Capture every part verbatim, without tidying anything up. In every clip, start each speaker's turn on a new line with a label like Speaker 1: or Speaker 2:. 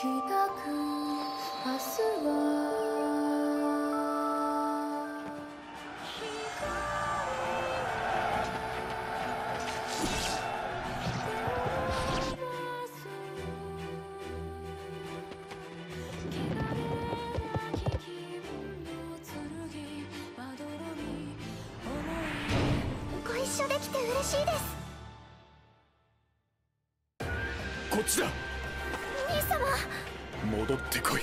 Speaker 1: こっちだ。兄様。戻ってこい。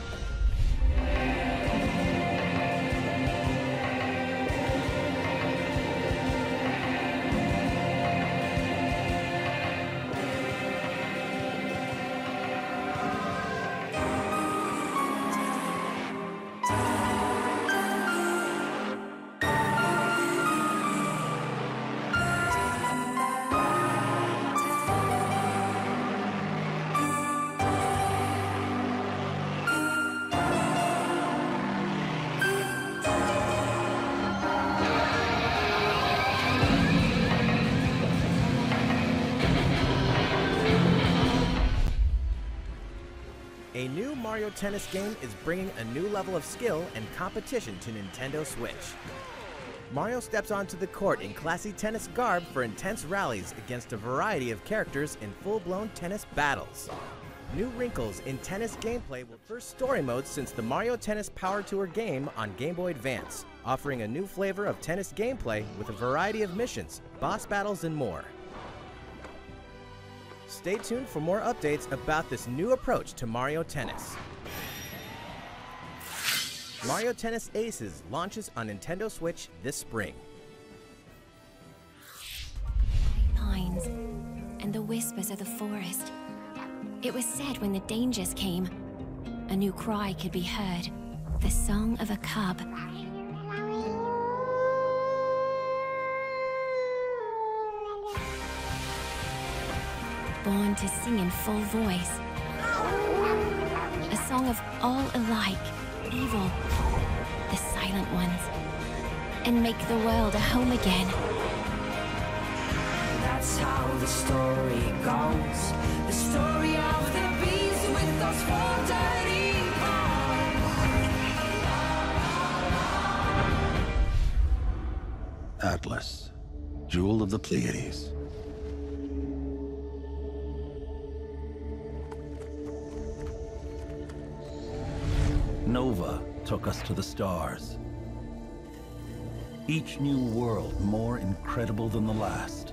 Speaker 2: A new Mario Tennis game is bringing a new level of skill and competition to Nintendo Switch. Mario steps onto the court in classy tennis garb for intense rallies against a variety of characters in full-blown tennis battles. New wrinkles in tennis gameplay will first story mode since the Mario Tennis Power Tour game on Game Boy Advance, offering a new flavor of tennis gameplay with a variety of missions, boss battles, and more. Stay tuned for more updates about this new approach to Mario Tennis. Mario Tennis Aces launches on Nintendo Switch this spring.
Speaker 3: Pines and the whispers of the forest. It was said when the dangers came, a new cry could be heard, the song of a cub. Born to sing in full voice. A song of all alike, evil, the silent ones, and make the world a home again.
Speaker 4: That's how the story goes. The story of the beast with those four dirty paws.
Speaker 5: Atlas, jewel of the Pleiades. Nova took us to the stars. Each new world more incredible than the last.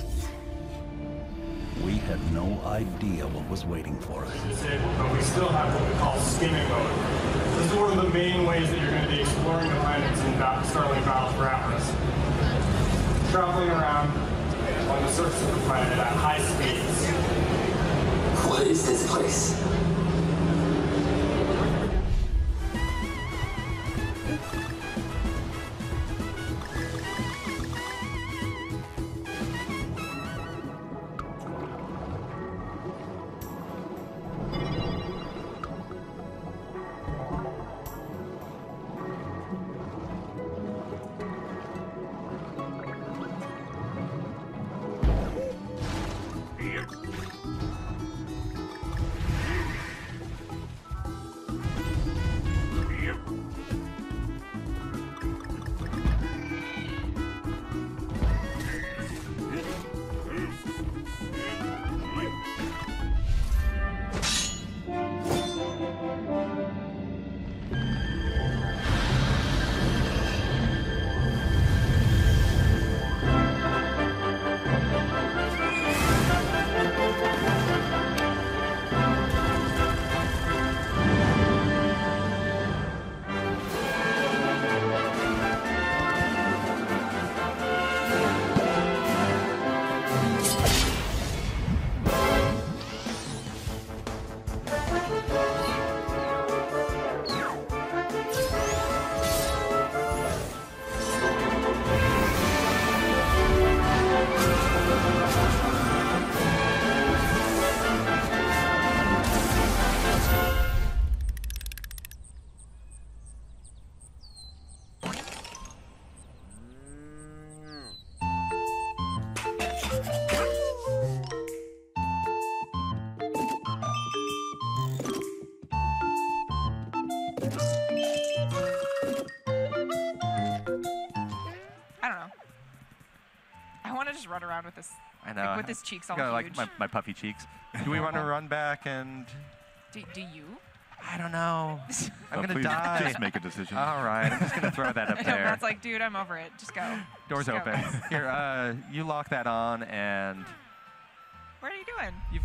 Speaker 5: We had no idea what was waiting for us.
Speaker 6: Disabled, but we still have what we call skimming mode. This is one of the main ways that you're going to be exploring the planets in Starling Battles for Atlas. Traveling around on the surface of the planet at high speeds.
Speaker 7: What is this place?
Speaker 8: run around with this.
Speaker 9: I know.
Speaker 8: Like, with his cheeks all
Speaker 9: Got,
Speaker 8: huge.
Speaker 9: like my, my puffy cheeks. Do we want to run back and?
Speaker 8: Do, do you?
Speaker 9: I don't know. I'm
Speaker 1: Uh,
Speaker 9: gonna
Speaker 1: please
Speaker 9: die.
Speaker 1: just make a decision.
Speaker 9: All right, I'm just gonna throw that up
Speaker 8: I know,
Speaker 9: there.
Speaker 8: Matt's like, dude, I'm over it. Just go.
Speaker 9: Doors
Speaker 8: Just go.
Speaker 9: open. Here, uh, you lock that on, and
Speaker 8: What are you doing?
Speaker 9: you've.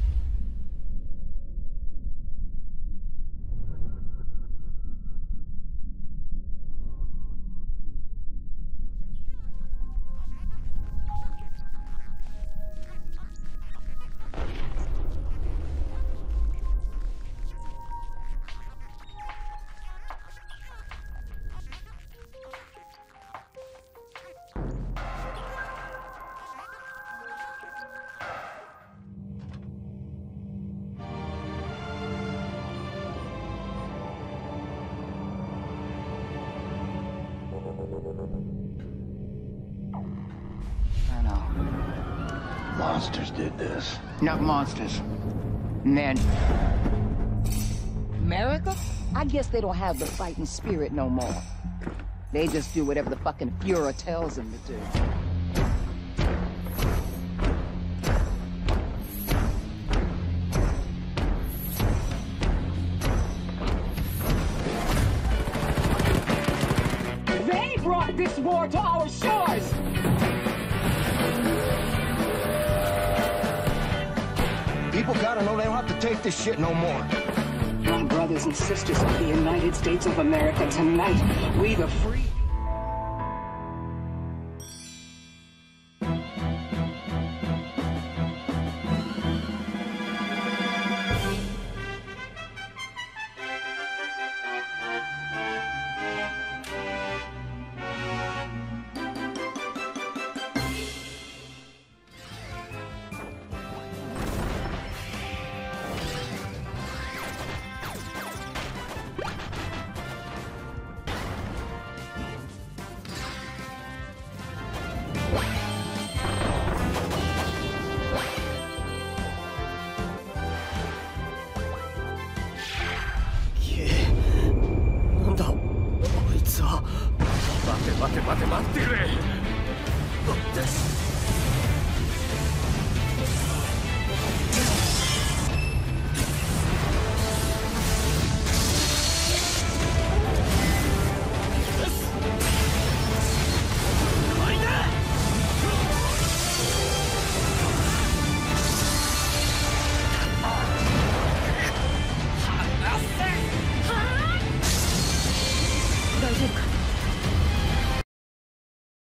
Speaker 10: I know. Monsters did this. Not monsters. Men.
Speaker 11: America? I guess they don't have the fighting spirit no more. They just do whatever the fucking Fuhrer tells them to do. They brought this war to our shores!
Speaker 10: People gotta know they don't have to take this shit no more.
Speaker 11: My brothers and sisters of the United States of America, tonight, we the free...